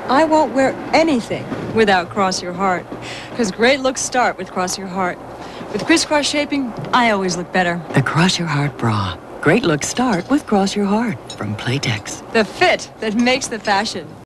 I won't wear anything without Cross Your Heart. Because great looks start with Cross Your Heart. With crisscross shaping, I always look better. The Cross Your Heart bra. Great looks start with Cross Your Heart from Playtex. The fit that makes the fashion.